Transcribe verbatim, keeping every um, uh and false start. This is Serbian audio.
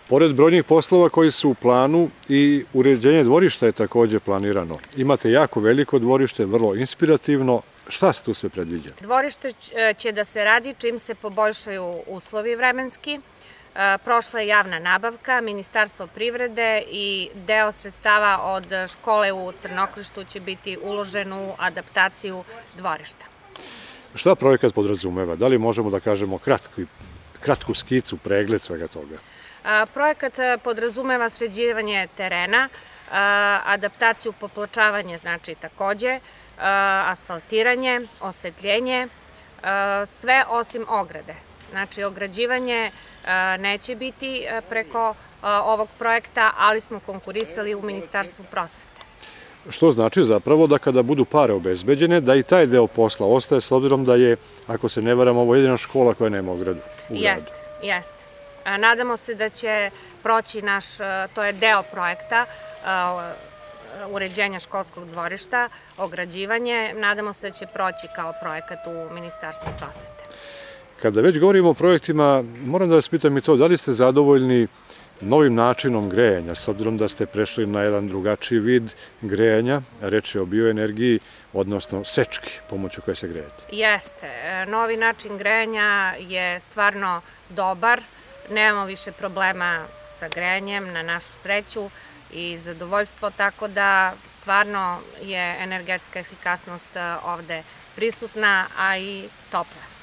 Pored brojnih poslova koji su u planu i uređenje dvorišta je takođe planirano. Imate jako veliko dvorište, vrlo inspirativno. Šta se tu sve predviđa? Dvorište će da se radi čim se poboljšaju uslovi vremenski. Prošla je javna nabavka, Ministarstvo privrede i deo sredstava od škole u Crnoklištu će biti uložen u adaptaciju dvorišta. Šta projekat podrazumeva? Da li možemo da kažemo kratku skicu, pregled svega toga? Projekat podrazumeva sređivanje terena, adaptaciju popločavanje, znači takođe, asfaltiranje, osvetljenje, sve osim ograde. Znači, ograđivanje neće biti preko ovog projekta, ali smo konkurisali u Ministarstvu prosvete. Što znači zapravo da kada budu pare obezbeđene, da i taj deo posla ostaje, s obzirom da je, ako se ne varam, ovo jedina škola koja nema ogradu u gradu. Jeste, jeste. Nadamo se da će proći naš, to je deo projekta, uređenja školskog dvorišta, ograđivanje, nadamo se da će proći kao projekat u Ministarstvu prosvete. Kada već govorimo o projektima, moram da vas pitam i to, da li ste zadovoljni novim načinom grejanja, s obzirom da ste prešli na jedan drugačiji vid grejanja, reč je o bioenergiji, odnosno sečki pomoću koje se grejete? Jeste, novi način grejanja je stvarno dobar, nemamo više problema sa grejanjem, na našu sreću i zadovoljstvo, tako da stvarno je energetska efikasnost ovde prisutna, a i topla.